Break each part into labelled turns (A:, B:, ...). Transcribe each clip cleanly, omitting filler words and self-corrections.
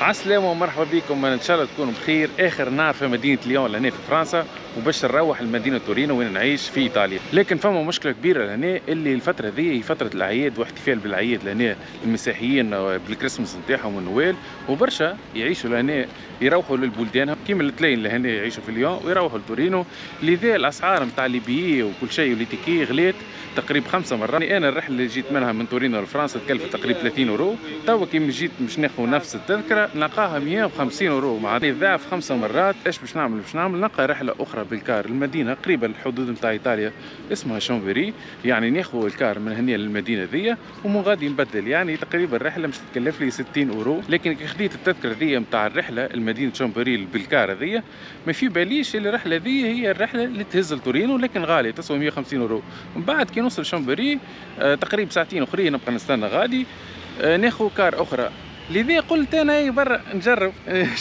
A: عسلامة ومرحبا بكم، ان شاء الله تكونوا بخير. اخر نهار في مدينه ليون لهنا في فرنسا، وباش نروح لمدينه تورينو وين نعيش في ايطاليا. لكن فما مشكله كبيره لهنا، اللي الفتره ذي هي فتره الاعياد واحتفال بالاعياد لهنا المسيحيين بالكريسماس نتاعهم والنويل، وبرشا يعيشوا لهنا يروحوا للبلدان كيما التلاين لهنا يعيشوا في ليون ويروحوا لتورينو. لذا الاسعار نتاع لي بيي وكل شيء والتيكي غليت تقريبا 5 مرات. انا الرحله اللي جيت منها من تورينو لفرنسا تكلفت تقريبا 30 اورو، توا كي جيت باش ناخذ نفس التذكره نلقاها 150 اورو، مع ضعف 5 مرات. ايش باش نعمل؟ نلقى رحله اخرى بالكار المدينه قريبه للحدود نتاع ايطاليا اسمها شامبري، يعني ناخذ الكار من هنا للمدينه ذي ومن غادي نبدل، يعني تقريبا الرحله مش تكلف لي 60 اورو. لكن كي خديت التذكره ذي نتاع الرحله المدينه شامبري بالكار ذي ما في باليش اللي الرحله ذي هي الرحله اللي تهز لتورينو، لكن غاليه تسوى 150 اورو. من بعد كي نوصل شامبري تقريبا ساعتين اخرين نبقى نستنى غادي ناخذ كار اخرى. لذا قلت انا برا نجرب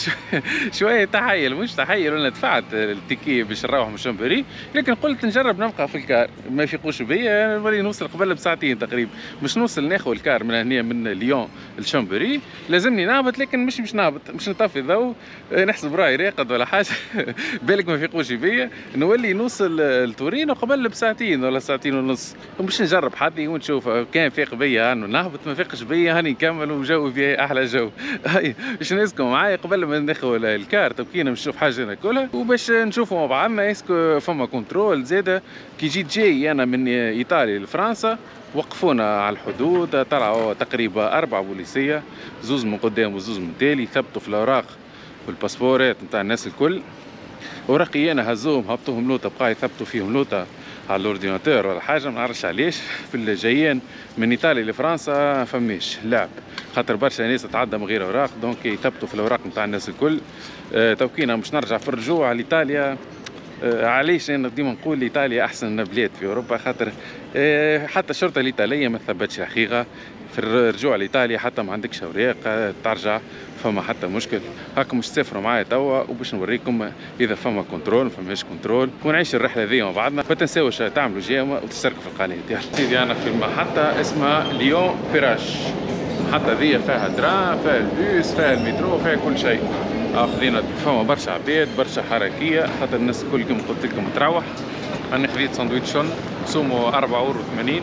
A: شويه تحيل، مش تحيل، انا دفعت التيكي باش نروح من شامبري، لكن قلت نجرب نبقى في الكار ما يفيقوش بيا، نولي نوصل قبل بساعتين تقريبا. باش نوصل ناخذ الكار من هنا من ليون لشامبري لازمني نهبط، لكن مش باش نهبط، مش نطفي ضوء نحسب راي راقد ولا حاجه بالك ما يفيقوش بيا، نولي نوصل لتورينو قبل بساعتين ولا ساعتين ونص. ومش نجرب حظي ونشوف كان فيق بيا انه نهبط، ما فيقش بيا هاني نكمل وجو بيا احلى جو. هاي باش نسكم معايا قبل ما ندخل الكار تبكينا باش نشوف حاجه ناكلها، وباش نشوفوا مع بعضنا اسكو فما كنترول زاده. كي جيت جاي انا من ايطاليا لفرنسا وقفونا على الحدود، طلعوا تقريبا 4 بوليسيه، زوز من قدام وزوز من تالي، ثبتوا في الاوراق والباسبورات نتاع الناس الكل، ورقي انا هزوهم هبطوهم لوطه، بقى يثبتوا فيهم لوطه على الاورديناتور ولا حاجه، ما نعرفش علاش. في الجايين من ايطاليا لفرنسا فماش لعب، خاطر برشا ناس تعدى من غير اوراق، دونك يثبتوا في الاوراق نتاع الناس الكل. توكينا مش نرجع في الرجوع لايطاليا. علاش انا ديما نقول ايطاليا احسن بلاد في اوروبا، خاطر حتى الشرطه الايطاليه ما ثبتش الحقيقه في الرجوع لايطاليا، حتى ما عندكش اوراق ترجع فما حتى مشكل. هاكم مش تسافروا معايا توا وباش نوريكم اذا فما كنترول ما فماش كنترول، ونعيش الرحله ذي مع بعضنا. ما تنساوش تعملوا جيم وتشتركوا في القناه. يلا سيدي انا في المحطه اسمها ليون بيراش، المحطه ذي فيها تران، فيها البيس، فيها المترو، فيها كل شيء. خذينا فما برشا عباد برشا حركيه، خاطر الناس الكل كما قلت لكم تروح. انا خذيت ساندويتشون سومو 4.80 اورو،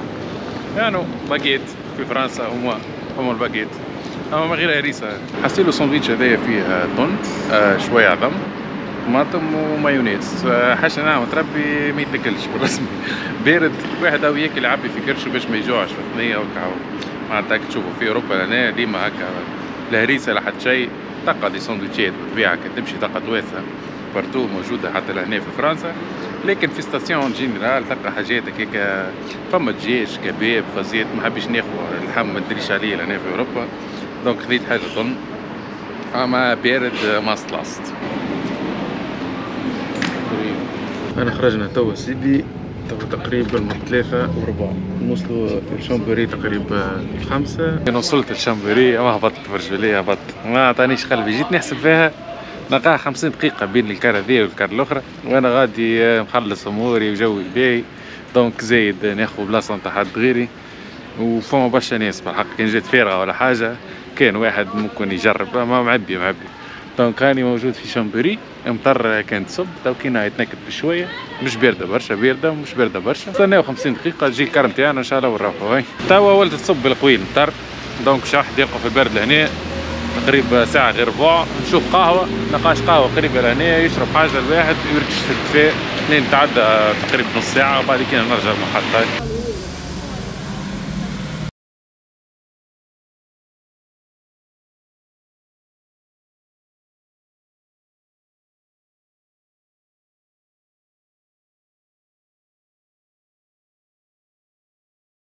A: يعني باكيت في فرنسا هما الباكيت، اما من غير هريسه. حسيت له ساندويتش هذايا فيه طن شويه عظم، طماطم ومايونيز، حاجه نعم تربي ما يتاكلش بالرسمي بارد. واحد او ياكل يعبي في كرشه باش ما يجوعش في الثنيه وكا. معناتها تشوفوا في اوروبا هنا ديما هكا لا هريسه لا حتى شيء، تلقى دي ساندويتشات بالطبيعه كي تمشي تلقى تواسه بارتو موجوده حتى لهنا في فرنسا. لكن في ستاسيون جينيرال تلقى حاجات هكاك، فما دجاج كباب فازيت، ما حبيش ناخذ اللحم ما ندريش عليه لهنا في اوروبا، دونك خذيت حاجه طن اما بارد ماست لاست. انا خرجنا توا سيدي، توا تقريبا من 3:15 نوصلوا لشامبري تقريبا 5. انا وصلت لشامبري ما هبطت برجوليه، هبطت ما عطانيش قلبي، جيت نحسب فيها نلقاها 50 دقيقة بين الكار هذيا والكار الأخرى، وأنا غادي مخلص أموري وجوي باهي، دونك زايد ناخذ بلاصة نتاع حد غيري. وفما برشا ناس بالحق، كان جات فارغة ولا حاجة كان واحد ممكن يجرب، ما معبي. دونك راني موجود في شامبري، مطر كانت تصب، تو كينا يتنكد بشوية، مش باردة برشا، باردة مش باردة برشا. استناو 50 دقيقة تجي الكار نتاعنا إن شاء الله ونروحوا. هاي توا ولت تصب بالقويل مطر، دونك مش واحد يلقى في البرد لهنا تقريبا ساعة غير ربع. نشوف قهوة، نلقاش قهوة قريبة لهنا، يشرب حاجة الواحد يركش في الدفاء، لين تعدى تقريبا نص ساعة وبعد كده نرجع المحطة.